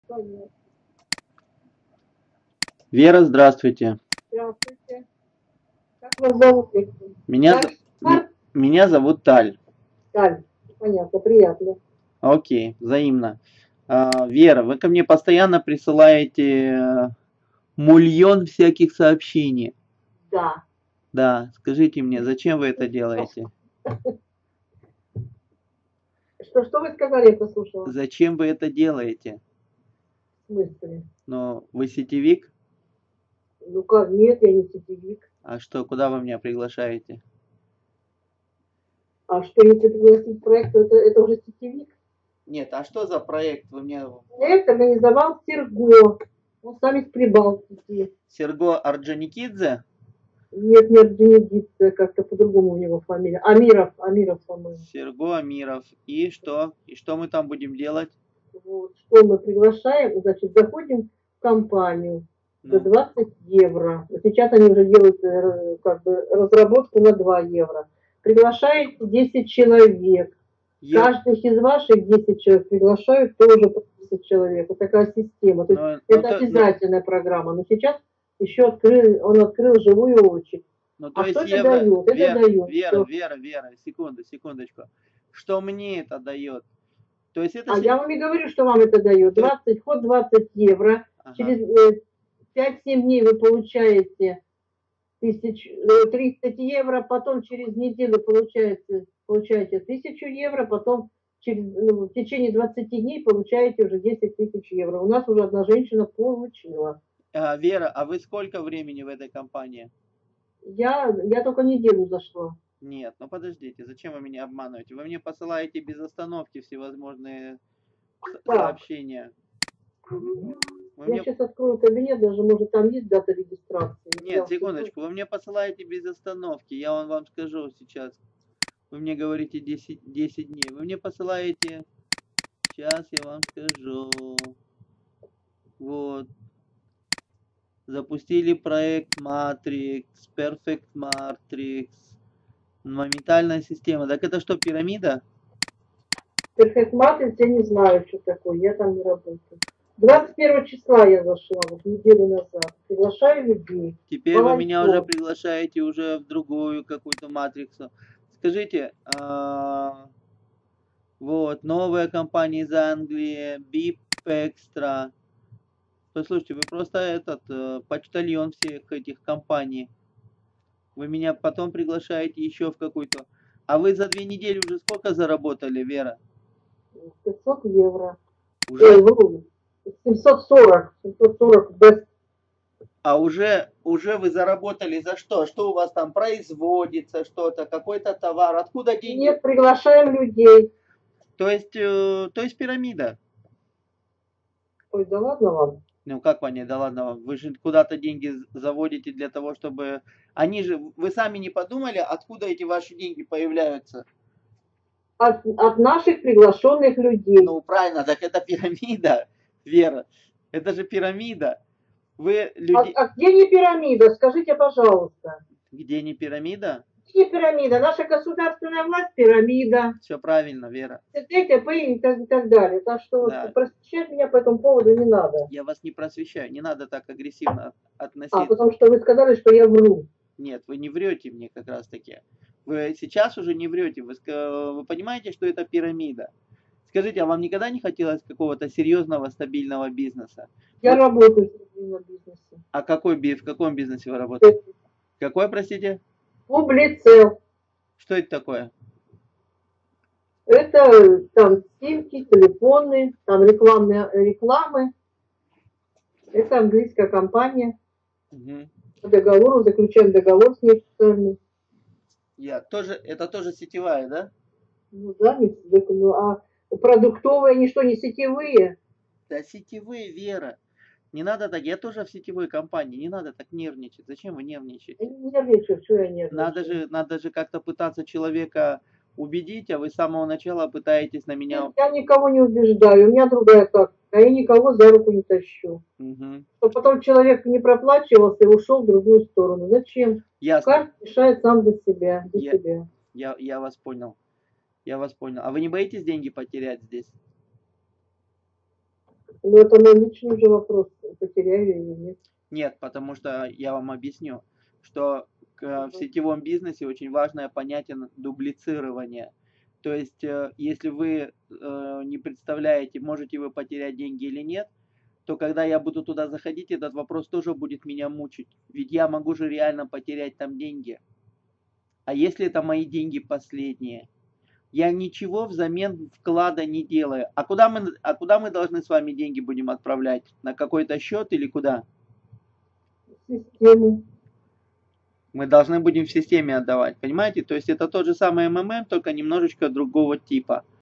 Понятно. Вера, здравствуйте. Здравствуйте. Как вас зовут, Виктор? Меня, меня зовут Таль. Таль. Понятно, приятно. Окей, взаимно. Вера, вы ко мне постоянно присылаете мульон всяких сообщений. Да. Да, скажите мне, зачем вы это делаете? Что вы сказали, я послушала? Зачем вы это делаете? В смысле? Но вы сетевик? Ну как, нет, я не сетевик. А что, куда вы меня приглашаете? А что, если пригласить проект, то это уже сетевик? Нет, а что за проект вы мне... Проект организовал Серго. Он сам из Прибалтики. Серго Орджоникидзе? Нет, не Орджоникидзе, как-то по-другому у него фамилия. Амиров, по-моему. Серго Амиров. И что? И что мы там будем делать? Вот, что мы приглашаем, значит, заходим в компанию за 20 евро. Сейчас они уже делают как бы разработку на 2 евро. Приглашаете 10 человек. Каждый из ваших 10 человек приглашают тоже 30 человек. Вот такая система. То есть это обязательная программа. Но сейчас еще он открыл живую очередь. Ну, то есть что это дает? Это дает. Вера, секундочку. Что мне это дает? То есть это... я вам и говорю, что вам это дает. 20 евро. Ага. Через 5-7 дней вы получаете 30 евро, потом через неделю получаете 1000 евро, потом в течение 20 дней получаете уже 10 тысяч евро. У нас уже одна женщина получила. Вера, а вы сколько времени в этой компании? Я только неделю зашла. Нет, ну подождите, зачем вы меня обманываете? Вы мне посылаете без остановки всевозможные сообщения. Я сейчас открою кабинет, даже может там есть дата регистрации. Нет, секундочку, вы мне посылаете без остановки, я вам скажу сейчас. Вы мне говорите 10 дней, вы мне посылаете, сейчас я вам скажу. Вот. Запустили проект Matrix, Perfect Matrix, моментальная система. Так это что, пирамида? Perfect Matrix я не знаю, что такое, я там не работаю. 21 числа я зашла, вот неделю назад. Приглашаю людей. Теперь вы меня уже приглашаете уже в другую какую-то матрицу. Скажите, вот, новая компания из Англии, BIP Extra. Послушайте, вы просто почтальон всех этих компаний. Вы меня потом приглашаете еще в какую-то... А вы за 2 недели уже сколько заработали, Вера? 500 евро. Уже? 740 без. А уже вы заработали за что? Что у вас там производится, что-то, какой-то товар? Откуда деньги? Нет, приглашаем людей. То есть пирамида. Ой, да ладно вам. Ну как вам, да ладно вам? Вы же куда-то деньги заводите для того, чтобы... Вы сами не подумали, откуда эти ваши деньги появляются? От наших приглашенных людей. Ну правильно, так это пирамида, Вера. Это же пирамида. Вы люди... А где не пирамида? Скажите, пожалуйста. Где не пирамида? Где пирамида? Наша государственная власть пирамида. Все правильно, Вера. ТТП и так далее. Так что просвещать меня по этому поводу не надо. Я вас не просвещаю, не надо так агрессивно относиться. Потому что вы сказали, что я вру. Нет, вы не врете мне как раз таки. Вы сейчас уже не врете. Вы понимаете, что это пирамида. Скажите, а вам никогда не хотелось какого-то серьезного, стабильного бизнеса? Я работаю в стабильном бизнесе. А в каком бизнесе вы работаете? Какой, простите? Публицел. Что это такое? Это там симки, телефоны, там рекламы. Это английская компания. Угу. По договору, заключаем договор с ней официальный. Это тоже сетевая, да? Ну да, а продуктовые, они что, не сетевые? Да сетевые, Вера. Не надо так, я тоже в сетевой компании, не надо так нервничать. Зачем вы нервничаете? Я не нервничаю, что я нервничаю? Надо же как-то пытаться человека убедить, а вы с самого начала пытаетесь на меня... Я никого не убеждаю, у меня другая тактика, я никого за руку не тащу. Угу. Чтобы потом человек не проплачивался и ушел в другую сторону. Зачем? Ясно. Каждый решает сам за себя. Я вас понял. Я вас понял. А вы не боитесь деньги потерять здесь? Ну, это мой личный уже вопрос, потеряю или нет. Нет, потому что я вам объясню, что в Ага. сетевом бизнесе очень важное понятие дублицирования. То есть, если вы не представляете, можете вы потерять деньги или нет, то когда я буду туда заходить, этот вопрос тоже будет меня мучить. Ведь я могу же реально потерять там деньги. А если это мои деньги последние? Я ничего взамен вклада не делаю. А куда мы должны с вами деньги будем отправлять? На какой-то счет или куда? Систему. Мы должны будем в системе отдавать, понимаете? То есть это тот же самый МММ, только немножечко другого типа.